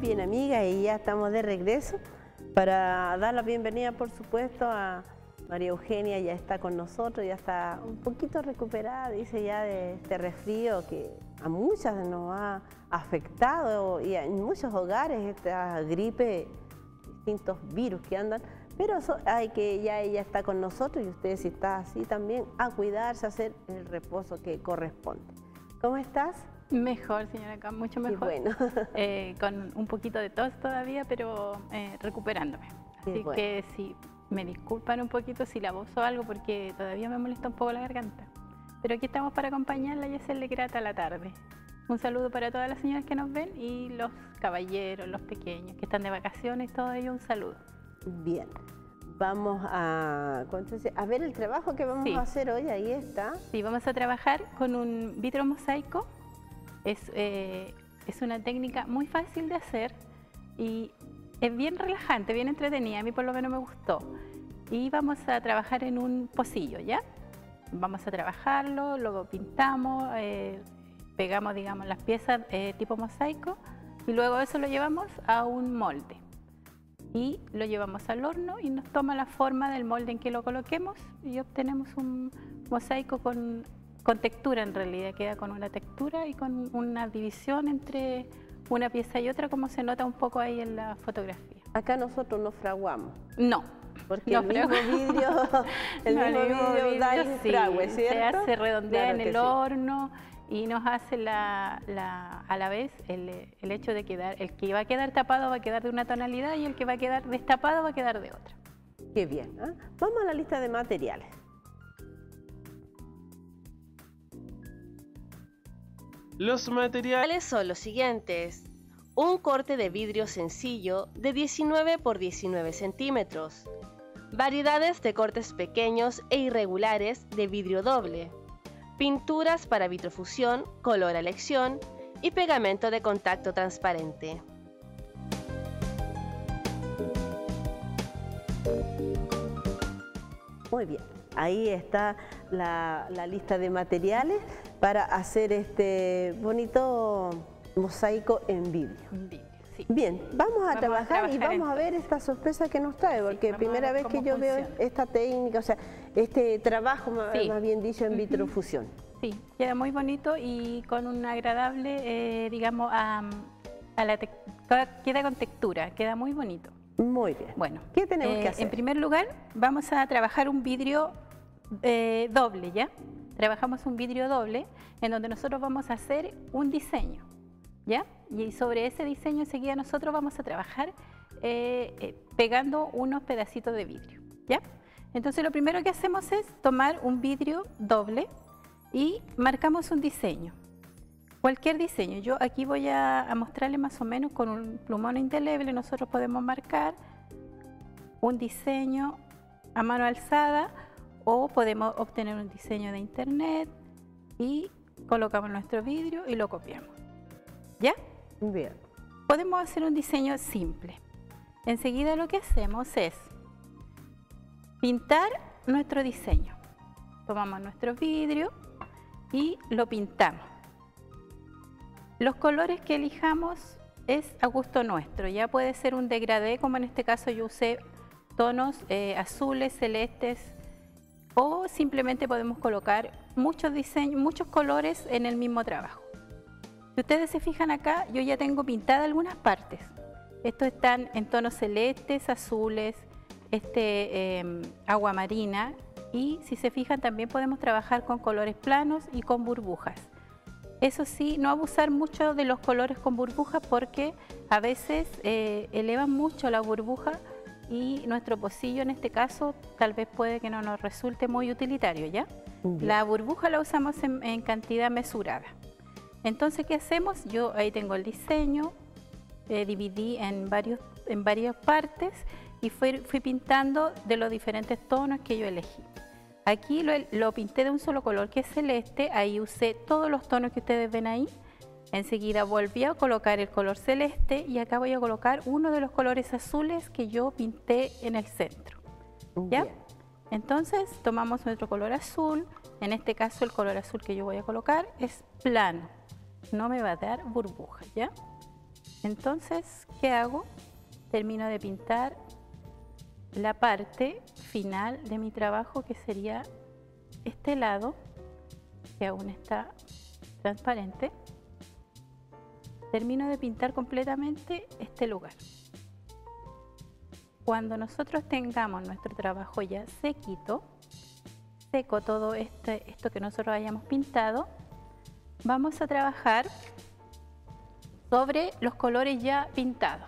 bien amigas, y ya estamos de regreso para dar la bienvenida, por supuesto, a María Eugenia. Ya está con nosotros, ya está un poquito recuperada, dice, ya de este resfrío que a muchas nos ha afectado, y en muchos hogares esta gripe, distintos virus que andan, pero hay que, ya ella está con nosotros, y usted, si está así también, a cuidarse, a hacer el reposo que corresponde. ¿Cómo estás? Mejor, señora Cam, mucho mejor. Qué bueno. Con un poquito de tos todavía, pero recuperándome. Así bueno. que sí, me disculpan un poquito si la voz o algo, porque todavía me molesta un poco la garganta. Pero aquí estamos para acompañarla y hacerle grata la tarde. Un saludo para todas las señoras que nos ven y los caballeros, los pequeños que están de vacaciones, todo ello un saludo. Bien, vamos a ver el trabajo que vamos a hacer hoy. Ahí está. Sí, vamos a trabajar con un vidrio mosaico. Es una técnica muy fácil de hacer y es bien relajante, bien entretenida. A mí por lo menos me gustó. Y vamos a trabajar en un pocillo, ¿ya? Vamos a trabajarlo, luego pintamos, pegamos, digamos, las piezas tipo mosaico, y luego eso lo llevamos a un molde. Y lo llevamos al horno y nos toma la forma del molde en que lo coloquemos y obtenemos un mosaico con textura. En realidad queda con una textura y con una división entre una pieza y otra, como se nota un poco ahí en la fotografía. Acá nosotros no fraguamos. No. Porque el mismo vidrio da el frague, ¿cierto? Se hace, redondea en el horno y nos hace a la vez el hecho de quedar, el que va a quedar tapado va a quedar de una tonalidad y el que va a quedar destapado va a quedar de otra. Qué bien, ¿eh? Vamos a la lista de materiales. Los materiales son los siguientes: un corte de vidrio sencillo de 19 por 19 centímetros, variedades de cortes pequeños e irregulares de vidrio doble, pinturas para vitrofusión, color a elección y pegamento de contacto transparente. Muy bien, ahí está la lista de materiales para hacer este bonito mosaico en vidrio. Sí. Bien, vamos a trabajar y vamos a ver esta sorpresa que nos trae, porque primera vez que yo veo esta técnica, o sea, este trabajo, más bien dicho, en vitrofusión. Sí, queda muy bonito y con un agradable, digamos, queda con textura, queda muy bonito. Muy bien. Bueno, ¿qué tenemos que hacer? En primer lugar, vamos a trabajar un vidrio doble, ¿ya? Trabajamos un vidrio doble en donde nosotros vamos a hacer un diseño, ¿ya? Y sobre ese diseño enseguida nosotros vamos a trabajar pegando unos pedacitos de vidrio, ¿ya? Entonces lo primero que hacemos es tomar un vidrio doble y marcamos un diseño, cualquier diseño. Yo aquí voy a mostrarle más o menos con un plumón indeleble. Nosotros podemos marcar un diseño a mano alzada o podemos obtener un diseño de internet y colocamos nuestro vidrio y lo copiamos, ¿ya? Bien. Podemos hacer un diseño simple. Enseguida lo que hacemos es pintar nuestro diseño. Tomamos nuestro vidrio y lo pintamos. Los colores que elijamos es a gusto nuestro. Ya puede ser un degradé, como en este caso yo usé tonos azules, celestes, o simplemente podemos colocar muchos diseños, muchos colores en el mismo trabajo. Si ustedes se fijan acá, yo ya tengo pintadas algunas partes. Estos están en tonos celestes, azules, agua marina, y si se fijan también podemos trabajar con colores planos y con burbujas. Eso sí, no abusar mucho de los colores con burbujas porque a veces elevan mucho la burbuja y nuestro pocillo en este caso tal vez puede que no nos resulte muy utilitario, ¿ya? Bien. La burbuja la usamos en cantidad mesurada. Entonces, ¿qué hacemos? Yo ahí tengo el diseño, dividí en varias partes y fui pintando de los diferentes tonos que yo elegí. Aquí lo pinté de un solo color, que es celeste. Ahí usé todos los tonos que ustedes ven ahí. Enseguida volví a colocar el color celeste y acá voy a colocar uno de los colores azules que yo pinté en el centro, ¿ya? Bien. Entonces tomamos nuestro color azul. En este caso el color azul que yo voy a colocar es plano, no me va a dar burbujas, ¿ya? Entonces, ¿qué hago? Termino de pintar la parte final de mi trabajo, que sería este lado, que aún está transparente. Termino de pintar completamente este lugar. Cuando nosotros tengamos nuestro trabajo ya seco todo esto que nosotros hayamos pintado, vamos a trabajar sobre los colores ya pintados.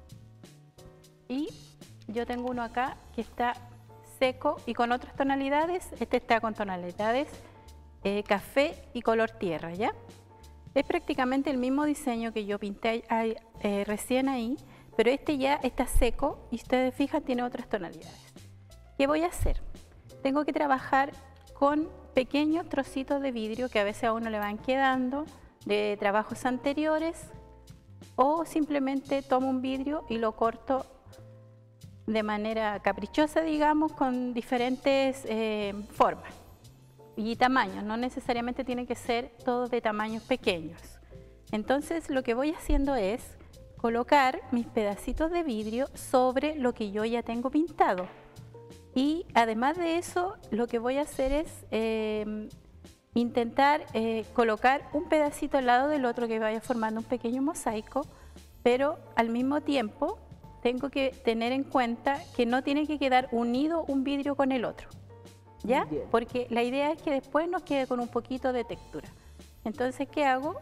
Y yo tengo uno acá que está seco y con otras tonalidades. Este está con tonalidades café y color tierra, ¿ya? Es prácticamente el mismo diseño que yo pinté recién ahí, pero este ya está seco y ustedes fijan tiene otras tonalidades. ¿Qué voy a hacer? Tengo que trabajar con pequeños trocitos de vidrio que a veces a uno le van quedando de trabajos anteriores, o simplemente tomo un vidrio y lo corto de manera caprichosa, digamos, con diferentes formas y tamaños. No necesariamente tiene que ser todo de tamaños pequeños. Entonces lo que voy haciendo es colocar mis pedacitos de vidrio sobre lo que yo ya tengo pintado. Y además de eso, lo que voy a hacer es intentar colocar un pedacito al lado del otro que vaya formando un pequeño mosaico, pero al mismo tiempo tengo que tener en cuenta que no tiene que quedar unido un vidrio con el otro, ¿ya? Bien. Porque la idea es que después nos quede con un poquito de textura. Entonces, ¿qué hago?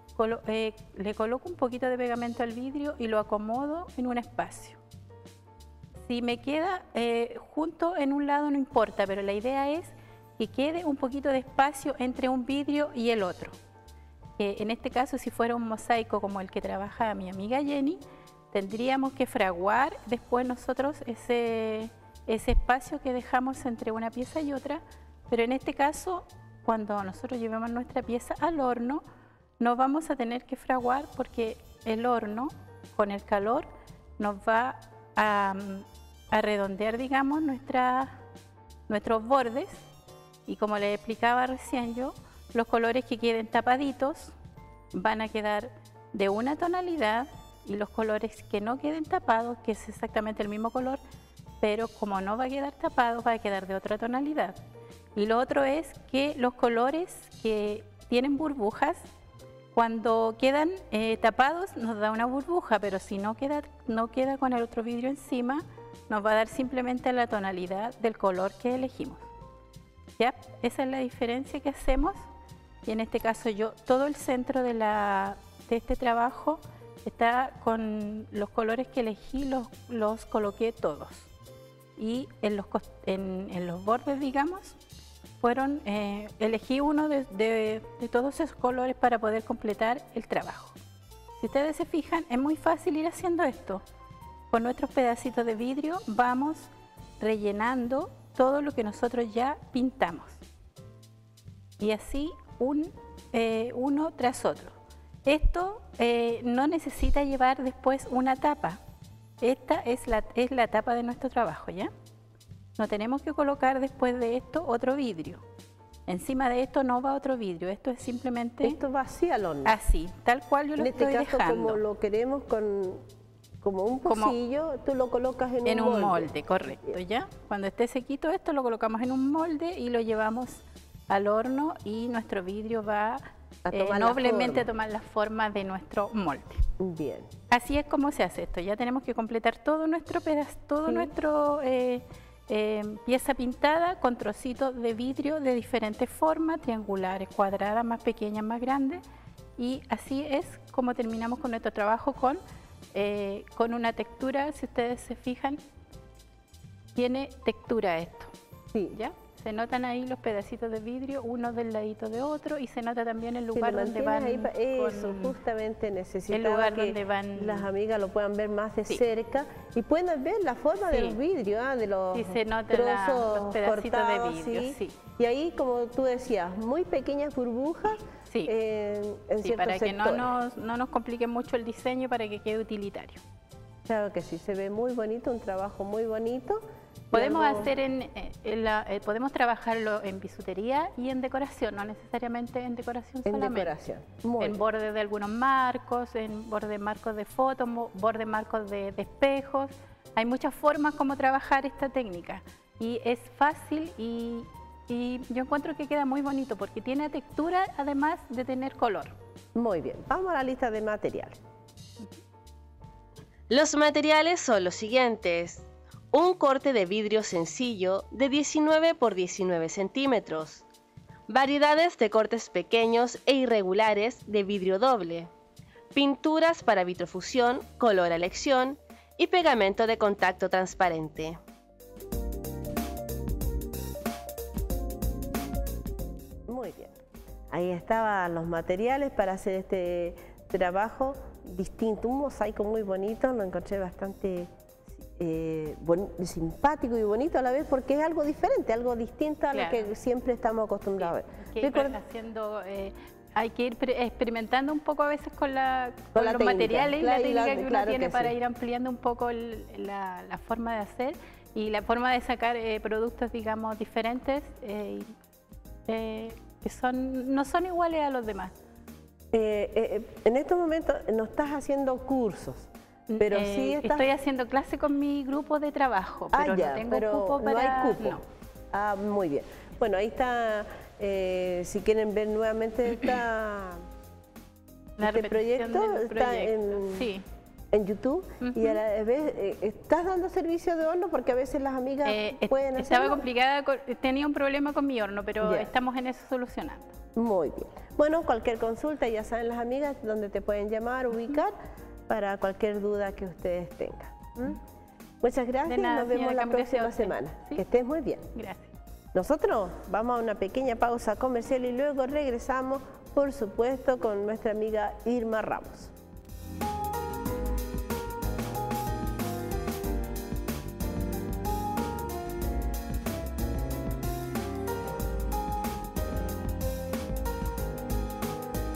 Le coloco un poquito de pegamento al vidrio y lo acomodo en un espacio. Si me queda junto en un lado no importa, pero la idea es que quede un poquito de espacio entre un vidrio y el otro. En este caso, si fuera un mosaico como el que trabaja mi amiga Jenny, tendríamos que fraguar después nosotros ese espacio que dejamos entre una pieza y otra, pero en este caso, cuando nosotros llevemos nuestra pieza al horno, no vamos a tener que fraguar porque el horno, con el calor, nos va a redondear, digamos, nuestros bordes, y como les explicaba recién yo, los colores que queden tapaditos van a quedar de una tonalidad y los colores que no queden tapados, que es exactamente el mismo color, pero como no va a quedar tapado, va a quedar de otra tonalidad. Y lo otro es que los colores que tienen burbujas, cuando quedan tapados nos da una burbuja, pero si no queda con el otro vidrio encima, nos va a dar simplemente la tonalidad del color que elegimos. ¿Ya? Esa es la diferencia que hacemos. Y en este caso yo, todo el centro de este trabajo está con los colores que elegí, los coloqué todos. Y en los bordes, digamos, elegí uno de todos esos colores para poder completar el trabajo. Si ustedes se fijan, es muy fácil ir haciendo esto. Con nuestros pedacitos de vidrio vamos rellenando todo lo que nosotros ya pintamos. Y así uno tras otro. Esto no necesita llevar después una tapa. Esta es la tapa de nuestro trabajo, ¿ya? No tenemos que colocar después de esto otro vidrio. Encima de esto no va otro vidrio, esto es simplemente... Esto va así al horno. Así, tal cual yo lo estoy dejando. En este caso, como lo queremos como un pocillo, tú lo colocas en un molde. Molde, correcto, ¿ya? Cuando esté sequito esto lo colocamos en un molde y lo llevamos al horno y nuestro vidrio va noblemente a tomar la forma de nuestro molde. Bien. Así es como se hace esto. Ya tenemos que completar todo nuestro pedazo, pieza pintada con trocitos de vidrio de diferentes formas, triangulares, cuadradas, más pequeñas, más grandes. Y así es como terminamos con nuestro trabajo con una textura. Si ustedes se fijan, tiene textura esto. Sí. ¿Ya? Se notan ahí los pedacitos de vidrio, uno del ladito de otro, y se nota también el lugar donde van. Eso, justamente necesitaba el lugar que donde van las amigas lo puedan ver más de cerca y puedan ver la forma de los vidrios, de los se nota trozos los pedacitos cortados, de vidrio. Sí. Y ahí, como tú decías, muy pequeñas burbujas. Sí, en para sectores. que no nos complique mucho el diseño, para que quede utilitario. Claro que sí, se ve muy bonito, un trabajo muy bonito. Podemos podemos trabajarlo en bisutería y en decoración, no necesariamente en decoración solamente. En decoración, muy en bordes de algunos marcos, en bordes marcos de fotos, bordes marcos de espejos. Hay muchas formas como trabajar esta técnica y es fácil y yo encuentro que queda muy bonito porque tiene textura además de tener color. Muy bien, vamos a la lista de materiales. Los materiales son los siguientes. Un corte de vidrio sencillo de 19 por 19 centímetros. Variedades de cortes pequeños e irregulares de vidrio doble. Pinturas para vitrofusión, color a elección y pegamento de contacto transparente. Muy bien. Ahí estaban los materiales para hacer este trabajo distinto. Un mosaico muy bonito, lo encontré bastante simpático y bonito a la vez porque es algo diferente, algo distinto a lo que siempre estamos acostumbrados a ver. Hay que ir experimentando un poco a veces con los materiales y la técnica que uno tiene para ir ampliando un poco la forma de hacer y la forma de sacar productos, digamos, diferentes que no son iguales a los demás. En estos momentos no estás haciendo cursos, pero sí estoy haciendo clase con mi grupo de trabajo, pero no tengo cupo para... No hay cupo. Ah, muy bien. Bueno, ahí está, si quieren ver nuevamente este proyecto, está en YouTube y a la vez estás dando servicio de horno porque a veces las amigas pueden hacerlo. Estaba complicada, tenía un problema con mi horno, pero estamos en eso solucionando. Muy bien. Bueno, cualquier consulta, ya saben las amigas donde te pueden llamar, ubicar para cualquier duda que ustedes tengan. Muchas gracias y nos vemos la próxima semana. ¿Sí? Que estés muy bien. Gracias. Nosotros vamos a una pequeña pausa comercial y luego regresamos, por supuesto, con nuestra amiga Irma Ramos.